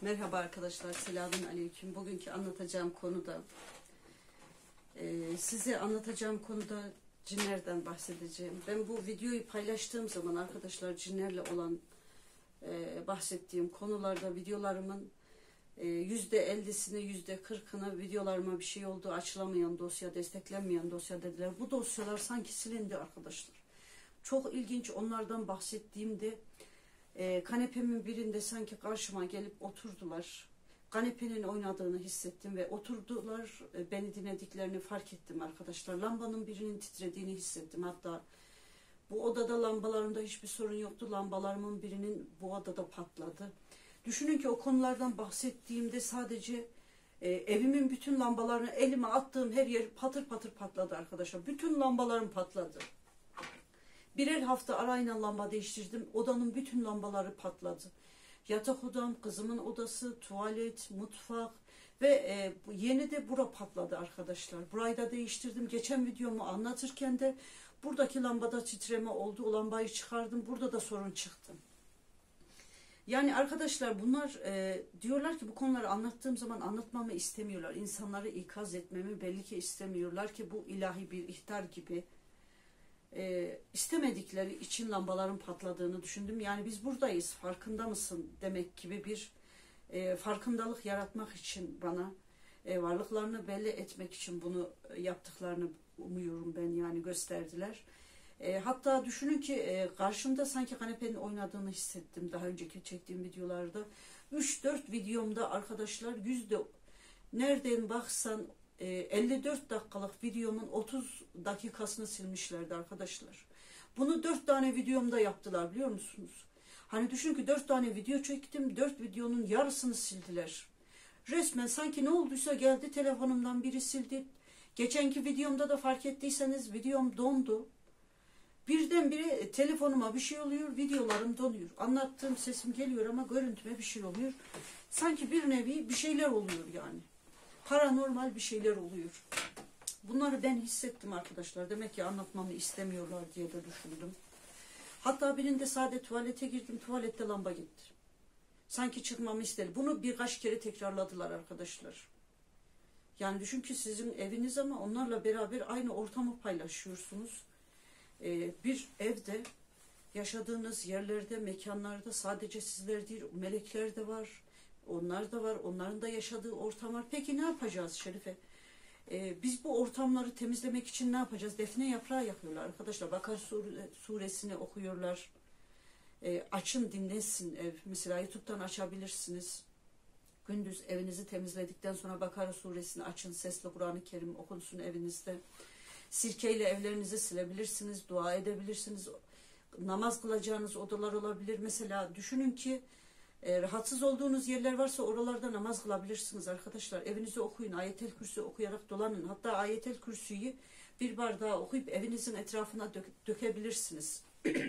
Merhaba arkadaşlar, selamünaleyküm. Bugünkü anlatacağım konuda size anlatacağım konuda cinlerden bahsedeceğim. Ben bu videoyu paylaştığım zaman arkadaşlar cinlerle olan bahsettiğim konularda videolarımın %50'sine %40'ına videolarıma bir şey oldu, açılamayan dosya, desteklenmeyen dosya dediler. Bu dosyalar sanki silindi arkadaşlar. Çok ilginç, onlardan bahsettiğimde kanepemin birinde sanki karşıma gelip oturdular. Kanepenin oynadığını hissettim ve oturdular. Beni dinlediklerini fark ettim arkadaşlar. Lambanın birinin titrediğini hissettim. Hatta bu odada lambalarımda hiçbir sorun yoktu. Lambalarımın birinin bu odada patladı. Düşünün ki o konulardan bahsettiğimde sadece evimin bütün lambalarını elime attığım her yer patır patır patladı arkadaşlar. Bütün lambalarım patladı. Birer hafta arayla lamba değiştirdim. Odanın bütün lambaları patladı. Yatak odam, kızımın odası, tuvalet, mutfak ve yeni de bura patladı arkadaşlar. Burayı da değiştirdim. Geçen videomu anlatırken de buradaki lambada titreme oldu. O lambayı çıkardım. Burada da sorun çıktı. Yani arkadaşlar bunlar diyorlar ki bu konuları anlattığım zaman anlatmamı istemiyorlar. İnsanları ikaz etmemi belli ki istemiyorlar ki bu ilahi bir ihtar gibi. İstemedikleri için lambaların patladığını düşündüm. Yani biz buradayız, farkında mısın demek gibi bir farkındalık yaratmak için bana varlıklarını belli etmek için bunu yaptıklarını umuyorum ben, yani gösterdiler. Hatta düşünün ki karşımda sanki kanepenin oynadığını hissettim daha önceki çektiğim videolarda. 3-4 videomda arkadaşlar nereden baksan 54 dakikalık videomun 30 dakikasını silmişlerdi arkadaşlar. Bunu 4 tane videomda yaptılar, biliyor musunuz? Hani düşün ki 4 tane video çektim, 4 videonun yarısını sildiler. Resmen sanki ne olduysa geldi telefonumdan biri sildi. Geçenki videomda da fark ettiyseniz videom dondu. Birdenbire telefonuma bir şey oluyor, videolarım donuyor. Anlattığım sesim geliyor ama görüntüme bir şey oluyor. Sanki bir nevi bir şeyler oluyor yani. Paranormal bir şeyler oluyor. Bunları ben hissettim arkadaşlar. Demek ki anlatmamı istemiyorlar diye de düşündüm. Hatta birinde sade tuvalete girdim. Tuvalette lamba gitti. Sanki çıkmamı istedi. Bunu birkaç kere tekrarladılar arkadaşlar. Yani düşün ki sizin eviniz ama onlarla beraber aynı ortamı paylaşıyorsunuz. Bir evde yaşadığınız yerlerde, mekanlarda sadece sizler değil, melekler de var. Onlar da var. Onların da yaşadığı ortam var. Peki ne yapacağız Şerife? Biz bu ortamları temizlemek için ne yapacağız? Defne yaprağı yakıyorlar arkadaşlar. Bakara suresini okuyorlar. Açın, dinlesin ev. Mesela YouTube'dan açabilirsiniz. Gündüz evinizi temizledikten sonra Bakara suresini açın. Sesli Kur'an-ı Kerim okunsun evinizde. Sirkeyle evlerinizi silebilirsiniz. Dua edebilirsiniz. Namaz kılacağınız odalar olabilir. Mesela düşünün ki rahatsız olduğunuz yerler varsa oralarda namaz kılabilirsiniz arkadaşlar. Evinizi okuyun. Ayetel Kürsü okuyarak dolanın. Hatta Ayetel Kürsü'yü bir bardağa okuyup evinizin etrafına dökebilirsiniz.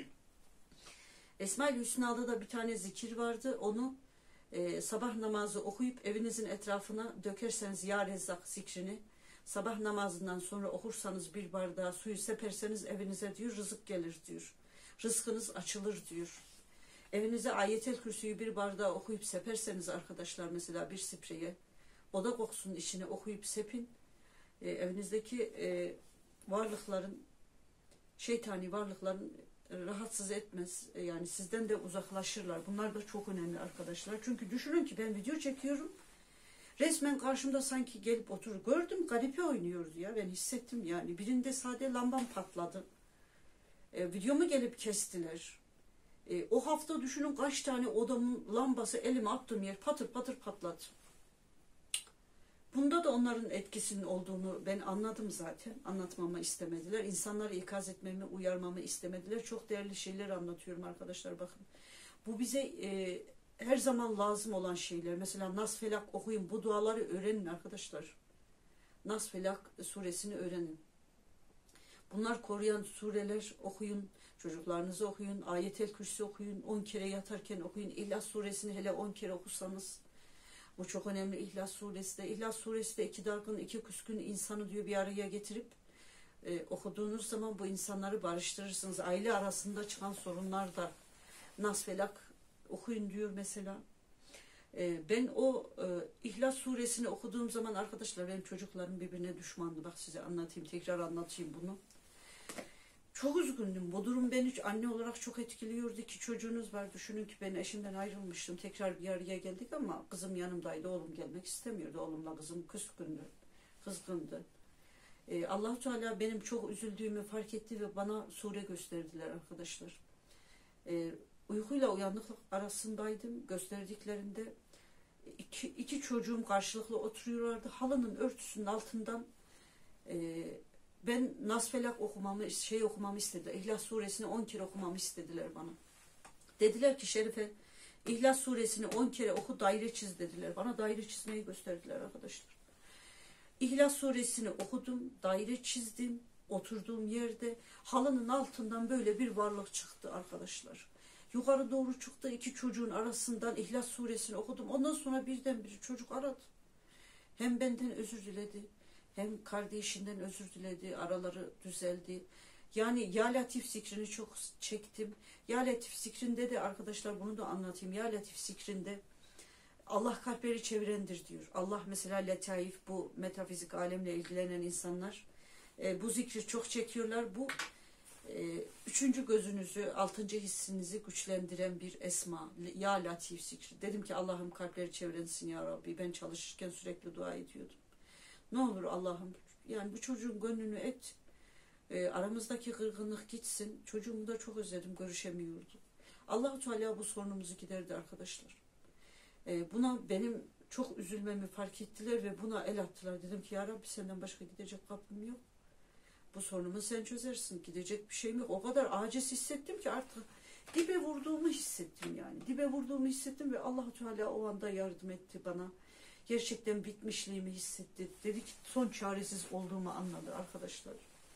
Esma-i Hüsna'da da bir tane zikir vardı. Onu sabah namazı okuyup evinizin etrafına dökerseniz Ya Rezzak zikrini, sabah namazından sonra okursanız bir bardağa suyu seperseniz evinize diyor rızık gelir diyor. Rızkınız açılır diyor. Evinize Ayetel Kürsü'yü bir bardağa okuyup seperseniz arkadaşlar, mesela bir spreye, oda kokusunun içine okuyup sepin. Evinizdeki varlıkların, şeytani varlıkların rahatsız etmez. Yani sizden de uzaklaşırlar. Bunlar da çok önemli arkadaşlar. Çünkü düşünün ki ben video çekiyorum. Resmen karşımda sanki gelip oturup gördüm, kanepe oynuyordu ya. Ben hissettim yani. Birinde sade lambam patladı. Videomu gelip kestiler. O hafta düşünün kaç tane odamın lambası elime attığım yer patır patır patladı. Bunda da onların etkisinin olduğunu ben anladım zaten. Anlatmamı istemediler. İnsanları ikaz etmemi, uyarmamı istemediler. Çok değerli şeyler anlatıyorum arkadaşlar, bakın. Bu bize her zaman lazım olan şeyler. Mesela Nas Felak okuyun. Bu duaları öğrenin arkadaşlar. Nas Felak suresini öğrenin. Bunlar koruyan sureler okuyun. Çocuklarınızı okuyun. Ayetel Kürsü okuyun. 10 kere yatarken okuyun. İhlas suresini hele 10 kere okusanız. Bu çok önemli. İhlas suresi de. İhlas suresi de iki dargın, iki küskün insanı diyor bir araya getirip okuduğunuz zaman bu insanları barıştırırsınız. Aile arasında çıkan sorunlar da Nas Felak okuyun diyor mesela. Ben o İhlas suresini okuduğum zaman arkadaşlar benim çocuklarım birbirine düşmandı. Bak size anlatayım, tekrar anlatayım bunu. Çok üzgündüm. Bu durum beni anne olarak çok etkiliyordu. Ki çocuğunuz var. Düşünün ki ben eşimden ayrılmıştım. Tekrar bir araya geldik ama kızım yanımdaydı. Oğlum gelmek istemiyordu. Oğlumla kızım küskündü, kızgındı. Allah-u Teala benim çok üzüldüğümü fark etti ve bana sure gösterdiler arkadaşlar. Uykuyla uyanıklık arasındaydım. Gösterdiklerinde iki çocuğum karşılıklı oturuyorlardı. Halının örtüsünün altından ben Nasfelak okumamı istediler. İhlas suresini 10 kere okumamı istediler bana. Dediler ki Şerife, İhlas suresini 10 kere oku, daire çiz dediler. Bana daire çizmeyi gösterdiler arkadaşlar. İhlas suresini okudum, daire çizdim. Oturduğum yerde halının altından böyle bir varlık çıktı arkadaşlar. Yukarı doğru çıktı, iki çocuğun arasından İhlas suresini okudum. Ondan sonra birdenbire çocuk aradı. Hem benden özür diledi, hem kardeşinden özür diledi, araları düzeldi. Yani Ya Latif zikrini çok çektim. Ya Latif zikrinde de arkadaşlar bunu da anlatayım. Ya Latif zikrinde Allah kalpleri çevirendir diyor. Allah mesela letaif, bu metafizik alemle ilgilenen insanlar bu zikri çok çekiyorlar. Bu üçüncü gözünüzü, altıncı hissinizi güçlendiren bir esma. Ya Latif zikri. Dedim ki Allah'ım kalpleri çevrensin ya Rabbi. Ben çalışırken sürekli dua ediyordum. Ne olur Allah'ım, yani bu çocuğun gönlünü et. Aramızdaki kırgınlık gitsin. Çocuğumu da çok özledim, görüşemiyordu. Allah-u Teala bu sorunumuzu giderdi arkadaşlar. Buna benim çok üzülmemi fark ettiler ve buna el attılar. Dedim ki ya Rabbi, senden başka gidecek kapım yok. Bu sorunumu sen çözersin. Gidecek bir şeyim yok. O kadar aciz hissettim ki artık dibe vurduğumu hissettim yani. Dibe vurduğumu hissettim ve Allah-u Teala o anda yardım etti bana. Gerçekten bitmişliğimi hissetti. Dedi ki son çaresiz olduğumu anladı arkadaşlar.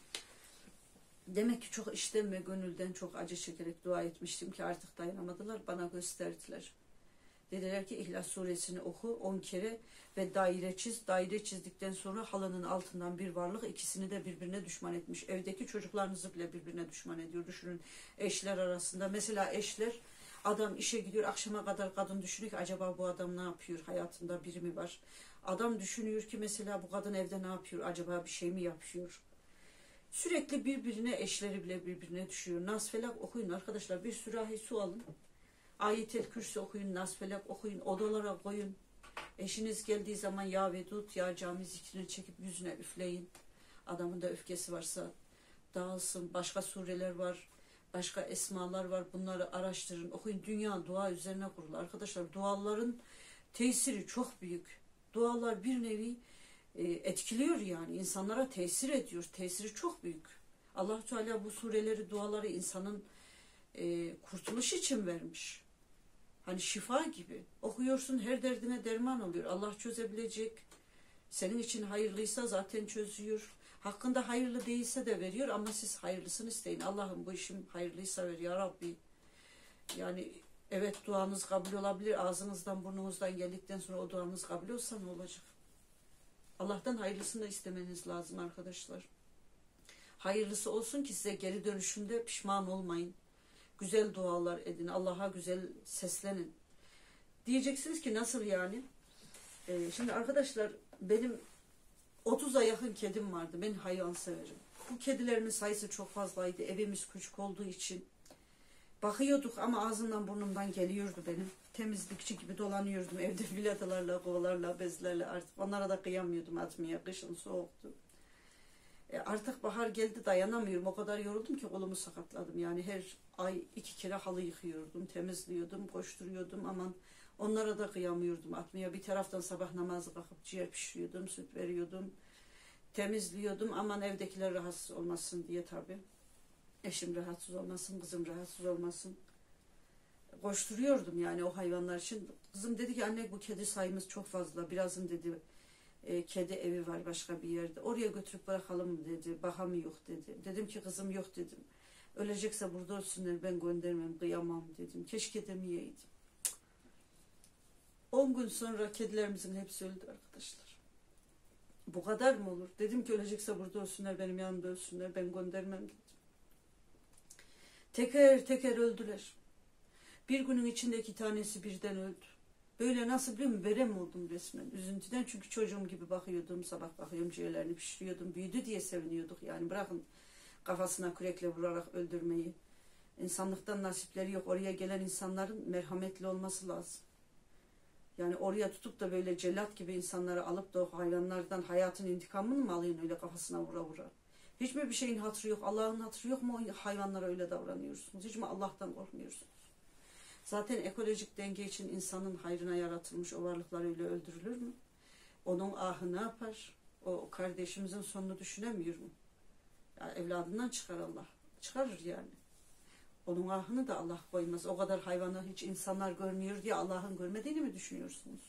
Demek ki çok içten ve gönülden çok acı çekerek dua etmiştim ki artık dayanamadılar. Bana gösterdiler. Dediler ki İhlas suresini oku 10 kere ve daire çiz. Daire çizdikten sonra halının altından bir varlık ikisini de birbirine düşman etmiş. Evdeki çocuklarınızı bile birbirine düşman ediyor. Düşünün, eşler arasında. Mesela eşler, adam işe gidiyor, akşama kadar kadın düşünüyor ki acaba bu adam ne yapıyor? Hayatında biri mi var? Adam düşünüyor ki mesela bu kadın evde ne yapıyor? Acaba bir şey mi yapıyor? Sürekli birbirine, eşleri bile birbirine düşüyor. Nas Felak okuyun arkadaşlar. Bir sürahi su alın. Ayet-el Kürsi okuyun, Nas Felak okuyun, odalara koyun. Eşiniz geldiği zaman ya Vedud, ya Cami zikrini çekip yüzüne üfleyin. Adamın da öfkesi varsa dağılsın. Başka sureler var, başka esmalar var. Bunları araştırın, okuyun. Dünya dua üzerine kurulu. Arkadaşlar duaların tesiri çok büyük. Dualar bir nevi etkiliyor yani. İnsanlara tesir ediyor. Tesiri çok büyük. Allah-u Teala bu sureleri, duaları insanın kurtuluş için vermiş. Hani şifa gibi. Okuyorsun, her derdine derman oluyor. Allah çözebilecek. Senin için hayırlıysa zaten çözüyor. Hakkında hayırlı değilse de veriyor ama siz hayırlısını isteyin. Allah'ım bu işim hayırlıysa ver ya Rabbi. Yani evet, duanız kabul olabilir. Ağzınızdan burnunuzdan geldikten sonra o duanız kabul olsa ne olacak? Allah'tan hayırlısını da istemeniz lazım arkadaşlar. Hayırlısı olsun ki size geri dönüşünde pişman olmayın. Güzel dualar edin. Allah'a güzel seslenin. Diyeceksiniz ki nasıl yani? Şimdi arkadaşlar benim 30'a yakın kedim vardı. Ben hayvan severim. Bu kedilerimin sayısı çok fazlaydı. Evimiz küçük olduğu için. Bakıyorduk ama ağzımdan burnumdan geliyordu benim. Temizlikçi gibi dolanıyordum evde viladalarla, kovalarla, bezlerle. Artık onlara da kıyamıyordum atmaya. Kışın soğuktu. Artık bahar geldi, dayanamıyorum. O kadar yoruldum ki kolumu sakatladım. Yani her ay 2 kere halı yıkıyordum, temizliyordum, koşturuyordum. Aman onlara da kıyamıyordum atmaya. Bir taraftan sabah namazı kalkıp ciğer pişiriyordum, süt veriyordum, temizliyordum. Aman evdekiler rahatsız olmasın diye tabii. Eşim rahatsız olmasın, kızım rahatsız olmasın. Koşturuyordum yani o hayvanlar için. Kızım dedi ki anne bu kedi sayımız çok fazla. Birazın dedi kedi evi var başka bir yerde. Oraya götürüp bırakalım dedi. Bahamı yok dedi. Dedim ki kızım yok dedim. Ölecekse burada ölsünler, ben göndermem, kıyamam dedim. Keşke demeyeydim. 10 gün sonra kedilerimizin hepsi öldü arkadaşlar. Bu kadar mı olur? Dedim ki ölecekse burada ölsünler, benim yanımda ölsünler, ben göndermem dedim. Teker teker öldüler. Bir günün içinde 2 tanesi birden öldü. Böyle nasıl biliyor musun? Verem oldum resmen üzüntüden. Çünkü çocuğum gibi bakıyordum. Sabah bakıyorum ciğerlerini pişiriyordum. Büyüdü diye seviniyorduk. Yani bırakın kafasına kürekle vurarak öldürmeyi. İnsanlıktan nasipleri yok. Oraya gelen insanların merhametli olması lazım. Yani oraya tutup da böyle cellat gibi insanları alıp da o hayvanlardan hayatın intikamını mı alıyorsun öyle kafasına vura vura? Hiç mi bir şeyin hatırı yok? Allah'ın hatırı yok mu? O hayvanlara öyle davranıyorsunuz. Hiç mi Allah'tan korkmuyorsunuz? Zaten ekolojik denge için insanın hayrına yaratılmış o varlıklar öyle öldürülür mü? Onun ahı ne yapar? O kardeşimizin sonunu düşünemiyor mu? Yani evladından çıkar Allah. Çıkarır yani. Onun ahını da Allah koymaz. O kadar hayvanı hiç insanlar görmüyor diye Allah'ın görmediğini mi düşünüyorsunuz?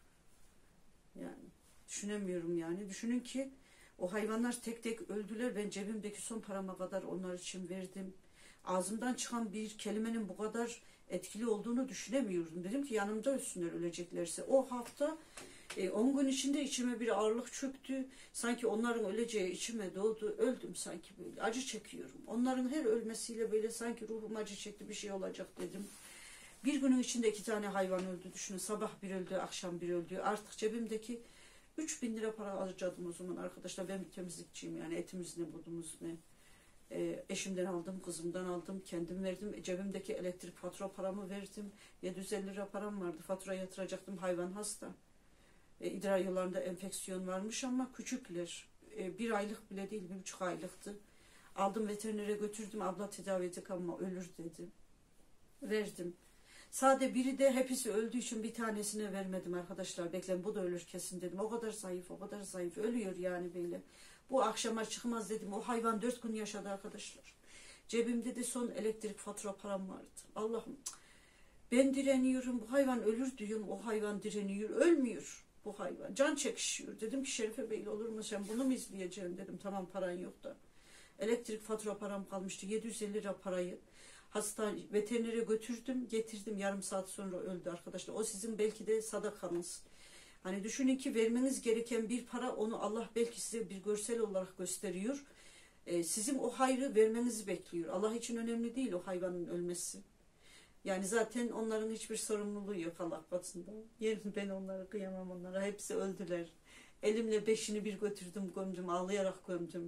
Yani düşünemiyorum yani. Düşünün ki o hayvanlar tek tek öldüler. Ben cebimdeki son parama kadar onlar için verdim. Ağzımdan çıkan bir kelimenin bu kadar etkili olduğunu düşünemiyorum. Dedim ki yanımda ölsünler öleceklerse. O hafta 10 gün içinde içime bir ağırlık çöktü. Sanki onların öleceği içime doğdu. Öldüm sanki böyle. Acı çekiyorum. Onların her ölmesiyle böyle sanki ruhum acı çekti, bir şey olacak dedim. Bir günün içinde 2 tane hayvan öldü düşünün. Sabah bir öldü, akşam bir öldü. Artık cebimdeki 3.000 lira para harcadım o zaman arkadaşlar. Ben bir temizlikçiyim yani, etimiz ne budumuz ne. Eşimden aldım, kızımdan aldım, kendim verdim. Cebimdeki elektrik fatura paramı verdim. 750 lira param vardı. Fatura yatıracaktım, hayvan hasta. İdrar yollarında enfeksiyon varmış ama küçükler. 1 aylık bile değil, 1,5 aylıktı. Aldım veterinere götürdüm. Abla tedavi edecek ama ölür dedi. Verdim. Sade biri de hepsi öldüğü için bir tanesine vermedim arkadaşlar. Bekleyin bu da ölür kesin dedim. O kadar zayıf, o kadar zayıf. Ölüyor yani böyle. Bu akşama çıkmaz dedim. O hayvan 4 gün yaşadı arkadaşlar. Cebimde de son elektrik fatura param vardı. Allah'ım ben direniyorum. Bu hayvan ölür diyorum. O hayvan direniyor. Ölmüyor bu hayvan. Can çekişiyor. Dedim ki Şerife Bey olur mu sen bunu mu izleyeceksin dedim. Tamam paran yok da. Elektrik fatura param kalmıştı. 750 lira parayı veterinere götürdüm, getirdim. Yarım saat sonra öldü arkadaşlar. O sizin belki de sadakanız. Hani düşünün ki vermeniz gereken bir para, onu Allah belki size bir görsel olarak gösteriyor. Sizin o hayrı vermenizi bekliyor. Allah için önemli değil o hayvanın ölmesi. Yani zaten onların hiçbir sorumluluğu yok Allah katında. Yerim ben onları, kıyamam onlara. Hepsi öldüler. Elimle 5'ini bir götürdüm, gömdüm, ağlayarak gömdüm.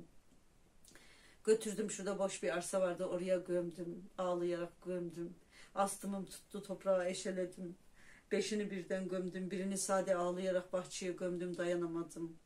Götürdüm, şurada boş bir arsa vardı, oraya gömdüm. Ağlayarak gömdüm. Astımım tuttu, toprağa eşeledim. 5'ini birden gömdüm. Birini sade ağlayarak bahçeye gömdüm, dayanamadım.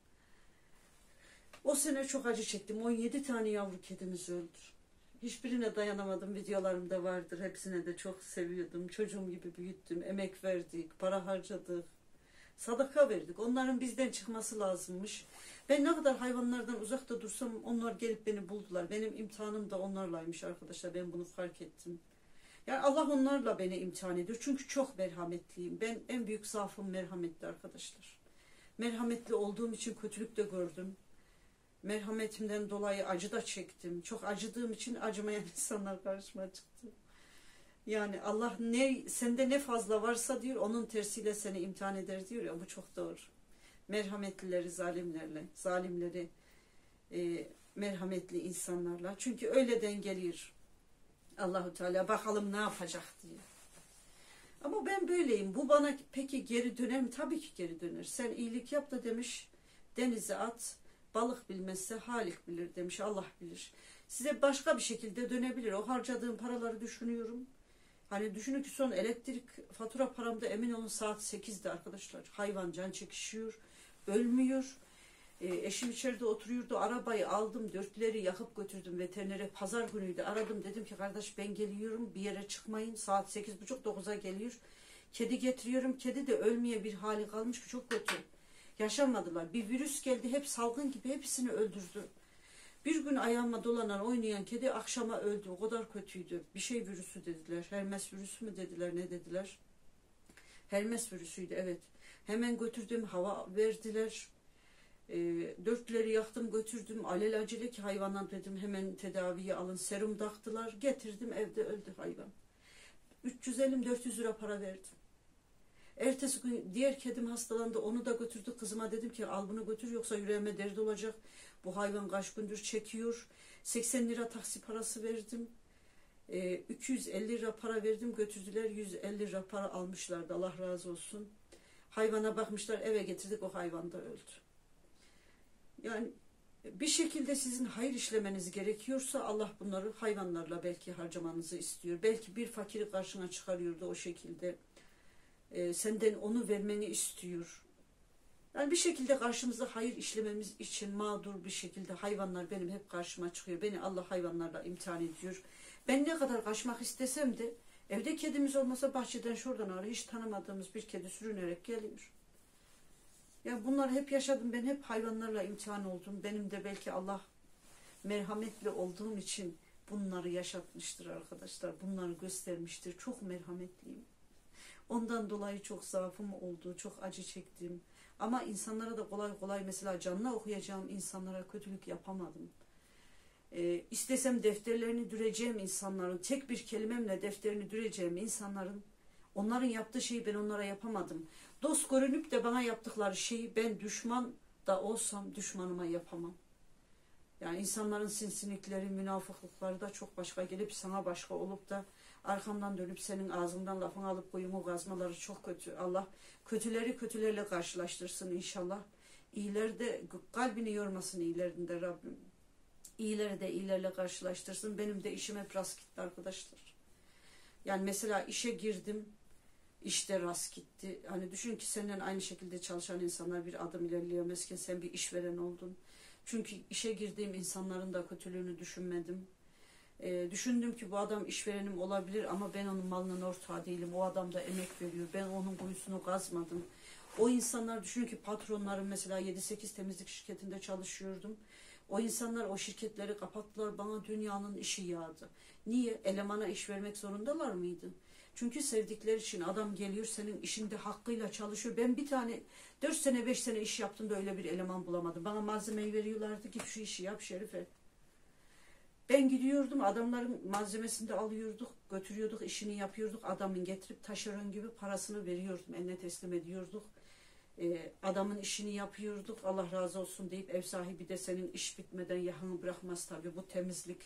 O sene çok acı çektim. 17 tane yavru kedimiz öldü. Hiçbirine dayanamadım. Videolarımda vardır. Hepsine de çok seviyordum. Çocuğum gibi büyüttüm. Emek verdik, para harcadık. Sadaka verdik. Onların bizden çıkması lazımmış. Ben ne kadar hayvanlardan uzakta dursam onlar gelip beni buldular. Benim imtihanım da onlarlaymış arkadaşlar. Ben bunu fark ettim. Yani Allah onlarla beni imtihan ediyor. Çünkü çok merhametliyim. Ben en büyük zaafım merhametli arkadaşlar. Merhametli olduğum için kötülük de gördüm. Merhametimden dolayı acı da çektim. Çok acıdığım için acımayan insanlar karşıma çıktı. Yani Allah sende ne fazla varsa diyor, onun tersiyle seni imtihan eder diyor ya, bu çok doğru. Merhametlileri zalimleri merhametli insanlarla. Çünkü öyleden geliyor Allahu Teala, bakalım ne yapacak diye. Ama ben böyleyim. Bu bana peki geri döner mi? Tabii ki geri döner. Sen iyilik yap da demiş, denize at. Balık bilmezse Halik bilir demiş. Allah bilir. Size başka bir şekilde dönebilir. O harcadığım paraları düşünüyorum. Hani düşünün ki son elektrik fatura paramda emin olun saat 8'de arkadaşlar. Hayvan can çekişiyor. Ölmüyor. Eşim içeride oturuyordu. Arabayı aldım. 4'leri yakıp götürdüm veterinere. Pazar günüydü. Aradım. Dedim ki kardeş ben geliyorum. Bir yere çıkmayın. Saat 8.30-9'a geliyor. Kedi getiriyorum. Kedi de ölmeye bir hali kalmış ki çok kötü. Yaşamadılar. Bir virüs geldi. Hep salgın gibi hepsini öldürdü. Bir gün ayağıma dolanan oynayan kedi akşama öldü. O kadar kötüydü. Bir şey virüsü dediler. Hermes virüsü mü dediler, ne dediler? Hermes virüsüydü, evet. Hemen götürdüm, hava verdiler. 4'leri yaktım götürdüm. Alelacele ki hayvandan dedim hemen tedaviye alın. Serum taktılar. Getirdim, evde öldü hayvan. 350-400 lira para verdim. Ertesi gün diğer kedim hastalandı. Onu da götürdü. Kızıma dedim ki al bunu götür yoksa yüreğime dert olacak. Bu hayvan kaç gündür çekiyor. 80 lira taksi parası verdim. 250 lira para verdim. Götürdüler. 150 lira para almışlardı. Allah razı olsun. Hayvana bakmışlar, eve getirdik, o hayvan da öldü. Yani bir şekilde sizin hayır işlemeniz gerekiyorsa Allah bunları hayvanlarla belki harcamanızı istiyor. Belki bir fakiri karşına çıkarıyordu o şekilde. Senden onu vermeni istiyor. Yani bir şekilde karşımıza hayır işlememiz için mağdur bir şekilde hayvanlar benim hep karşıma çıkıyor. Beni Allah hayvanlarla imtihan ediyor. Ben ne kadar kaçmak istesem de evde kedimiz olmasa bahçeden şuradan oraya hiç tanımadığımız bir kedi sürünerek geliyor. Yani bunları hep yaşadım. Ben hep hayvanlarla imtihan oldum. Benim de belki Allah merhametli olduğum için bunları yaşatmıştır arkadaşlar. Bunları göstermiştir. Çok merhametliyim. Ondan dolayı çok zaafım oldu. Çok acı çektim. Ama insanlara da kolay kolay mesela canına okuyacağım insanlara kötülük yapamadım. İstesem defterlerini düreceğim insanların, tek bir kelimemle defterini düreceğim insanların, onların yaptığı şeyi ben onlara yapamadım. Dost görünüp de bana yaptıkları şeyi ben düşman da olsam düşmanıma yapamam. Yani insanların sinsilikleri, münafıklıkları da çok başka gelip sana başka olup da arkamdan dönüp senin ağzından lafını alıp koyumu gazmaları çok kötü. Allah kötüleri kötülerle karşılaştırsın inşallah. İyileri de kalbini yormasın iyilerinde Rabbim. İyileri de iyilerle karşılaştırsın. Benim de işim hep rast gitti arkadaşlar. Yani mesela işe girdim, işte rast gitti. Hani düşün ki seninle aynı şekilde çalışan insanlar bir adım ilerleyemezken sen bir işveren oldun. Çünkü işe girdiğim insanların da kötülüğünü düşünmedim. Düşündüm ki bu adam işverenim olabilir ama ben onun malının ortağı değilim. O adam da emek veriyor. Ben onun kuyusunu kazmadım. O insanlar düşün ki patronlarım mesela 7-8 temizlik şirketinde çalışıyordum. O insanlar o şirketleri kapattılar. Bana dünyanın işi yağdı. Niye? Elemana iş vermek zorundalar mıydı? Çünkü sevdikleri için adam geliyor senin işinde hakkıyla çalışıyor. Ben bir tane 4 sene 5 sene iş yaptım da öyle bir eleman bulamadım. Bana malzemeyi veriyorlardı, git şu işi yap Şerife. Ben gidiyordum, adamların malzemesini de alıyorduk, götürüyorduk, işini yapıyorduk. Adamın getirip taşeron gibi parasını veriyordum, eline teslim ediyorduk. Adamın işini yapıyorduk, Allah razı olsun deyip ev sahibi de senin iş bitmeden yahanı bırakmaz tabii, bu temizlik.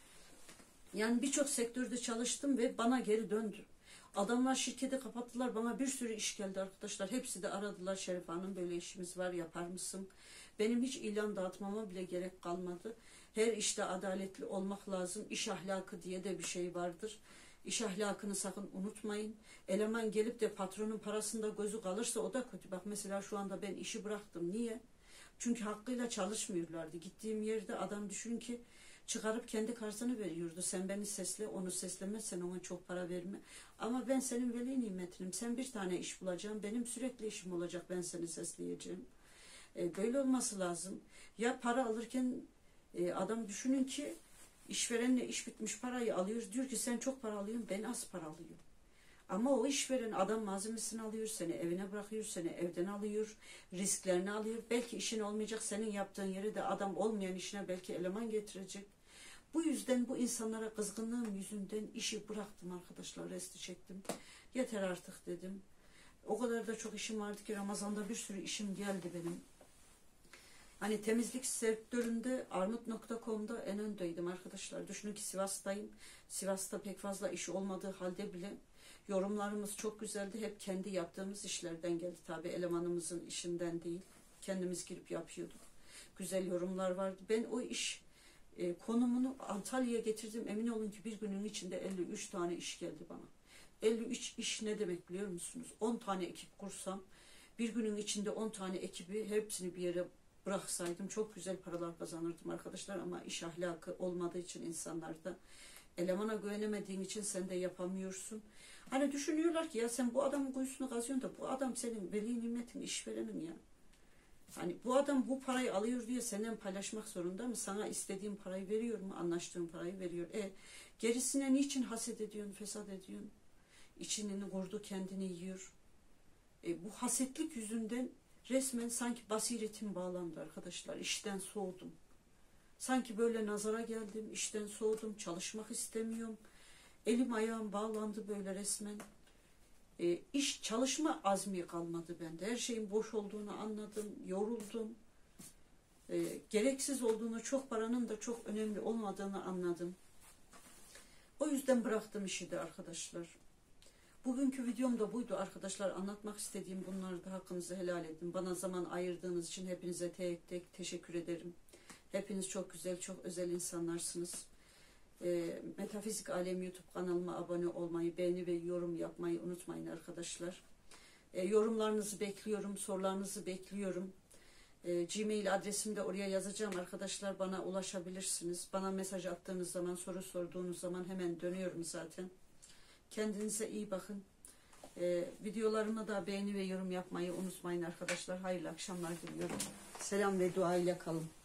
Yani birçok sektörde çalıştım ve bana geri döndü. Adamlar şirketi kapattılar, bana bir sürü iş geldi arkadaşlar. Hepsi de aradılar, Şerife Hanım böyle işimiz var, yapar mısın? Benim hiç ilan dağıtmama bile gerek kalmadı. Her işte adaletli olmak lazım. İş ahlakı diye de bir şey vardır. İş ahlakını sakın unutmayın. Eleman gelip de patronun parasında gözü kalırsa o da kötü. Bak mesela şu anda ben işi bıraktım. Niye? Çünkü hakkıyla çalışmıyorlardı. Gittiğim yerde adam düşün ki çıkarıp kendi kartını veriyordu. Sen beni sesle, onu seslemezsen ona çok para verme. Ama ben senin veli nimetinim. Sen bir tane iş bulacaksın. Benim sürekli işim olacak. Ben seni sesleyeceğim. Böyle olması lazım. Ya para alırken adam düşünün ki işverenle iş bitmiş parayı alıyor. Diyor ki sen çok para alıyorsun, ben az para alıyorum. Ama o işveren adam malzemesini alıyor, seni evine bırakıyor, seni evden alıyor, risklerini alıyor. Belki işin olmayacak, senin yaptığın yere de adam olmayan işine belki eleman getirecek. Bu yüzden bu insanlara kızgınlığım yüzünden işi bıraktım arkadaşlar, resti çektim. Yeter artık dedim. O kadar da çok işim vardı ki Ramazan'da bir sürü işim geldi benim. Hani temizlik sektöründe armut.com'da en öndeydim arkadaşlar. Düşünün ki Sivas'tayım. Sivas'ta pek fazla iş olmadığı halde bile yorumlarımız çok güzeldi. Hep kendi yaptığımız işlerden geldi. Tabii elemanımızın işinden değil. Kendimiz girip yapıyorduk. Güzel yorumlar vardı. Ben o iş konumunu Antalya'ya getirdim. Emin olun ki bir günün içinde 53 tane iş geldi bana. 53 iş ne demek biliyor musunuz? 10 tane ekip kursam bir günün içinde 10 tane ekibi hepsini bir yere bıraksaydım çok güzel paralar kazanırdım arkadaşlar, ama iş ahlakı olmadığı için insanlarda, elemana güvenemediğin için sen de yapamıyorsun. Hani düşünüyorlar ki ya sen bu adamın kuyusunu kazıyorsun da bu adam senin veli nimetin, işverenin ya. Hani bu adam bu parayı alıyor diye senden paylaşmak zorunda mı? Sana istediğin parayı veriyor mu? Anlaştığın parayı veriyor. Gerisine niçin haset ediyorsun, fesat ediyorsun? İçini kurdu, kendini yiyor. Bu hasetlik yüzünden resmen sanki basiretim bağlandı arkadaşlar. İşten soğudum. Sanki böyle nazara geldim, işten soğudum, çalışmak istemiyorum. Elim ayağım bağlandı böyle resmen. İş çalışma azmi kalmadı bende. Her şeyin boş olduğunu anladım, yoruldum. Gereksiz olduğunu, çok paranın da çok önemli olmadığını anladım. O yüzden bıraktım işi de arkadaşlar. Bugünkü videom da buydu arkadaşlar. Anlatmak istediğim bunları da, hakkınızı helal edin. Bana zaman ayırdığınız için hepinize tek tek teşekkür ederim. Hepiniz çok güzel, çok özel insanlarsınız. Metafizik Alem YouTube kanalıma abone olmayı, beğeni ve yorum yapmayı unutmayın arkadaşlar. Yorumlarınızı bekliyorum, sorularınızı bekliyorum. Gmail adresimi de oraya yazacağım arkadaşlar. Bana ulaşabilirsiniz. Bana mesaj attığınız zaman, soru sorduğunuz zaman hemen dönüyorum zaten. Kendinize iyi bakın. Videolarıma da beğeni ve yorum yapmayı unutmayın arkadaşlar. Hayırlı akşamlar diliyorum. Selam ve dua ile kalın.